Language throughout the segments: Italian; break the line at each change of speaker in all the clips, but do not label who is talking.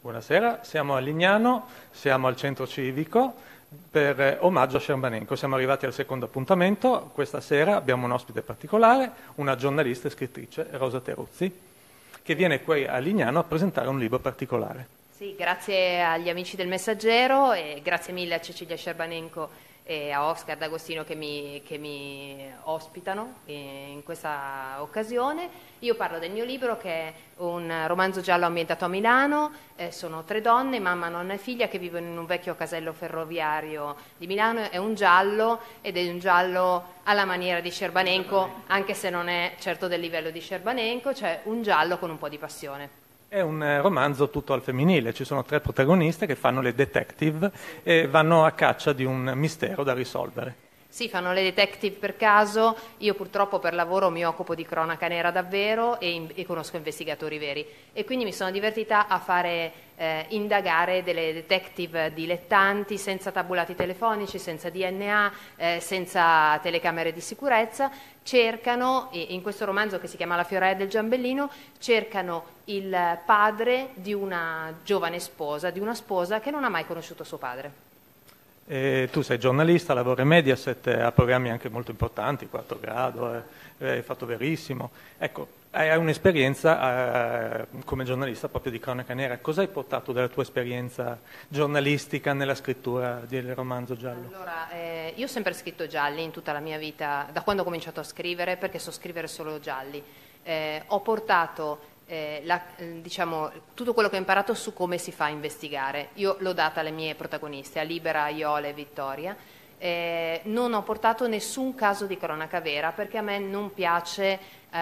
Buonasera, siamo a Lignano, siamo al centro civico per omaggio a Scerbanenko. Siamo arrivati al secondo appuntamento. Questa sera abbiamo un ospite particolare, una giornalista e scrittrice, Rosa Teruzzi, che viene qui a Lignano a presentare un libro particolare.
Sì, grazie agli amici del Messaggero e grazie mille a Cecilia Scerbanenko e a Oscar D'Agostino che mi ospitano in questa occasione. Io parlo del mio libro, che è un romanzo giallo ambientato a Milano. Sono 3 donne, mamma, nonna e figlia, che vivono in un vecchio casello ferroviario di Milano. È un giallo ed è un giallo alla maniera di Scerbanenko, anche se non è certo del livello di Scerbanenko, cioè un giallo con un po' di passione.
È un romanzo tutto al femminile, ci sono 3 protagoniste che fanno le detective e vanno a caccia di un mistero da risolvere.
Sì, fanno le detective per caso. Io purtroppo per lavoro mi occupo di cronaca nera davvero e conosco investigatori veri, e quindi mi sono divertita a fare indagare delle detective dilettanti, senza tabulati telefonici, senza DNA, senza telecamere di sicurezza. Cercano, in questo romanzo che si chiama La fioraia del Giambellino, cercano il padre di una giovane sposa, di una sposa che non ha mai conosciuto suo padre.
Tu sei giornalista, lavori a Mediaset, a programmi anche molto importanti, Quarto Grado, hai fatto Verissimo. Ecco, hai un'esperienza come giornalista proprio di cronaca nera. Cosa hai portato della tua esperienza giornalistica nella scrittura del romanzo giallo?
Allora, io ho sempre scritto gialli in tutta la mia vita, da quando ho cominciato a scrivere, perché so scrivere solo gialli. Ho portato diciamo, tutto quello che ho imparato su come si fa a investigare. Io l'ho data alle mie protagoniste, a Libera, Iole e Vittoria. Non ho portato nessun caso di cronaca vera, perché a me non piace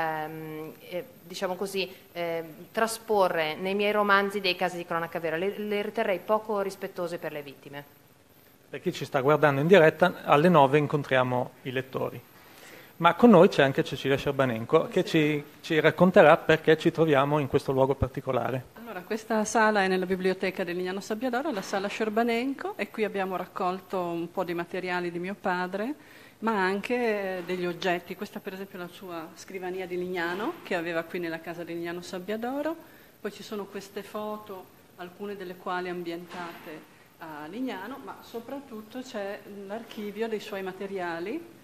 diciamo così, trasporre nei miei romanzi dei casi di cronaca vera. Le riterrei poco rispettose per le vittime.
Per chi ci sta guardando in diretta, alle 9 incontriamo i lettori. Ma con noi c'è anche Cecilia Scerbanenko che ci racconterà perché ci troviamo in questo luogo particolare.
Allora, questa sala è nella biblioteca di Lignano Sabbiadoro, la sala Scerbanenko, e qui abbiamo raccolto un po' di materiali di mio padre, ma anche degli oggetti. Questa per esempio è la sua scrivania di Lignano, che aveva qui nella casa di Lignano Sabbiadoro. Poi ci sono queste foto, alcune delle quali ambientate a Lignano, ma soprattutto c'è l'archivio dei suoi materiali.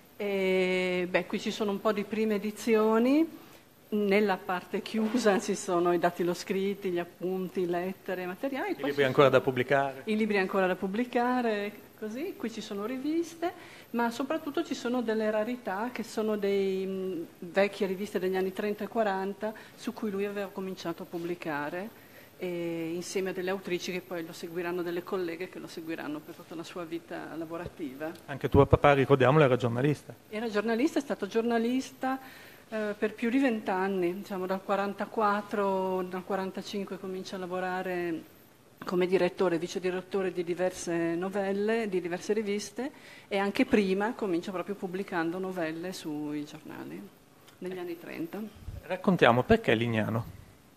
E, qui ci sono un po' di prime edizioni. Nella parte chiusa ci sono i dattiloscritti, gli appunti, lettere, materiali.
I libri ancora da pubblicare.
I libri ancora da pubblicare, così. Qui ci sono riviste, ma soprattutto ci sono delle rarità che sono dei vecchie riviste degli anni 30 e 40 su cui lui aveva cominciato a pubblicare, e insieme a delle autrici che poi lo seguiranno, delle colleghe che lo seguiranno per tutta la sua vita lavorativa.
Anche tuo papà, ricordiamolo, era giornalista.
Era giornalista, è stato giornalista per più di 20 anni, diciamo dal 44, dal 45 comincia a lavorare come direttore, vice direttore di diverse novelle, di diverse riviste, e anche prima comincia proprio pubblicando novelle sui giornali, negli anni 30.
Raccontiamo perché Lignano.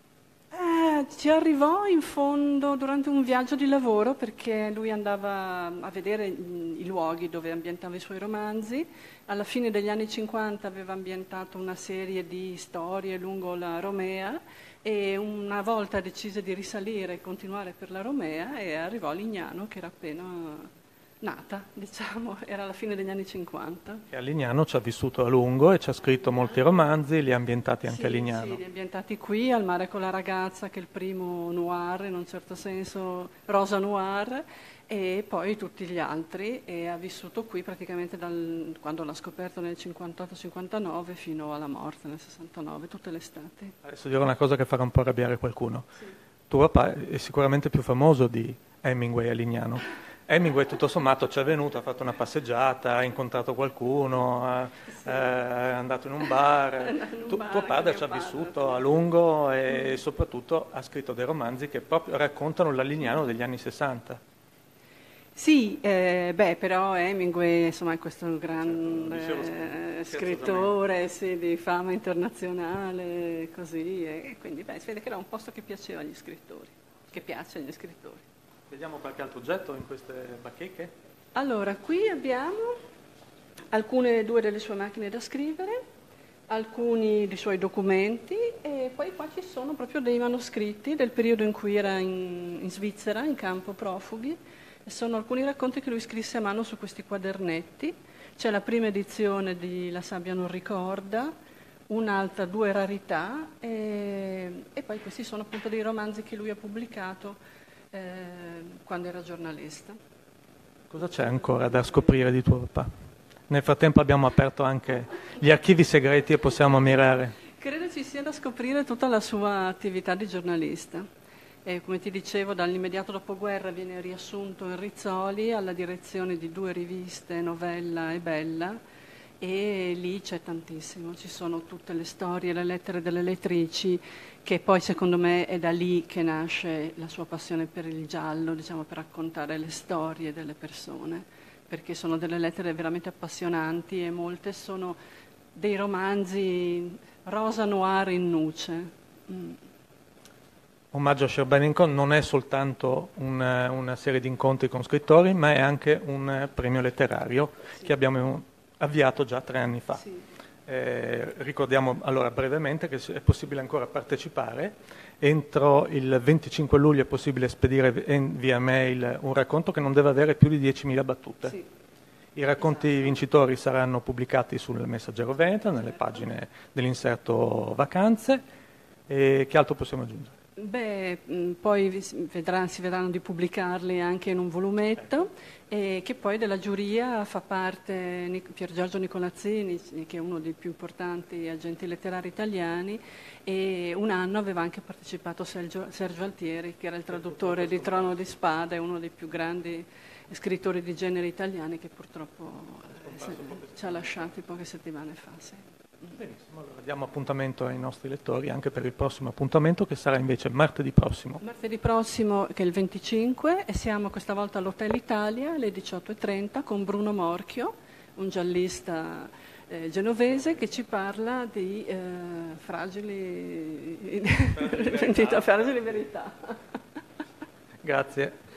Ci arrivò in fondo durante un viaggio di lavoro, perché lui andava a vedere i luoghi dove ambientava i suoi romanzi. Alla fine degli anni 50 aveva ambientato una serie di storie lungo la Romea, e una volta decise di risalire e continuare per la Romea, e arrivò a Lignano, che era appena nata, diciamo, era la fine degli anni 50.
E a Lignano ci ha vissuto a lungo e ci ha scritto molti romanzi, li ha ambientati anche a Lignano.
Sì, li ha ambientati qui, Al mare con la ragazza, che è il primo noir, in un certo senso rosa noir, e poi tutti gli altri, e ha vissuto qui praticamente quando l'ha scoperto nel 58-59 fino alla morte nel 69, tutte le estati.
Adesso dirò una cosa che farà un po' arrabbiare qualcuno.
Sì.
Tuo papà è sicuramente più famoso di Hemingway a Lignano. Hemingway tutto sommato ci è venuto, ha fatto una passeggiata, ha incontrato qualcuno, è andato in un bar. Tuo padre ci ha vissuto a lungo e soprattutto ha scritto dei romanzi che proprio raccontano la Lignano degli anni 60.
Sì, però Hemingway, insomma, è questo grande scrittore, sì, di fama internazionale, così, e quindi si vede che era un posto che piaceva agli scrittori, che piace agli scrittori.
Vediamo qualche altro oggetto in queste bacheche?
Allora, qui abbiamo due delle sue macchine da scrivere, alcuni dei suoi documenti e poi qua ci sono proprio dei manoscritti del periodo in cui era in Svizzera, in campo profughi, e sono alcuni racconti che lui scrisse a mano su questi quadernetti. C'è la prima edizione di La sabbia non ricorda, un'altra, 2 rarità, e poi questi sono appunto dei romanzi che lui ha pubblicato quando era giornalista.
Cosa c'è ancora da scoprire di tuo papà? Nel frattempo abbiamo aperto anche gli archivi segreti e possiamo ammirare.
Credo ci sia da scoprire tutta la sua attività di giornalista. E come ti dicevo, dall'immediato dopoguerra viene riassunto in Rizzoli alla direzione di 2 riviste, Novella e Bella, e lì c'è tantissimo. Ci sono tutte le storie, le lettere delle lettrici, che poi secondo me è da lì che nasce la sua passione per il giallo, diciamo, per raccontare le storie delle persone, perché sono delle lettere veramente appassionanti e molte sono dei romanzi rosa noir in nuce.
Omaggio a Scerbaninco non è soltanto una serie di incontri con scrittori, ma è anche un premio letterario che abbiamo avviato già 3 anni fa.
Sì.
Ricordiamo allora brevemente che è possibile ancora partecipare. Entro il 25 luglio è possibile spedire via mail un racconto che non deve avere più di 10.000 battute.
Sì.
I racconti vincitori saranno pubblicati sul Messaggero Veneto, nelle pagine dell'inserto vacanze. E che altro possiamo aggiungere?
Beh, poi si vedranno di pubblicarli anche in un volumetto, e che poi della giuria fa parte Pier Giorgio Nicolazzini, che è uno dei più importanti agenti letterari italiani, e un anno aveva anche partecipato Sergio Altieri, che era il traduttore di Trono di Spade, uno dei più grandi scrittori di genere italiani, che purtroppo ci ha lasciati poche settimane fa. Sì.
Benissimo, allora diamo appuntamento ai nostri lettori anche per il prossimo appuntamento, che sarà invece martedì prossimo.
Martedì prossimo, che è il 25, e siamo questa volta all'Hotel Italia alle 18:30 con Bruno Morchio, un giallista genovese, che ci parla di fragili verità.
Grazie.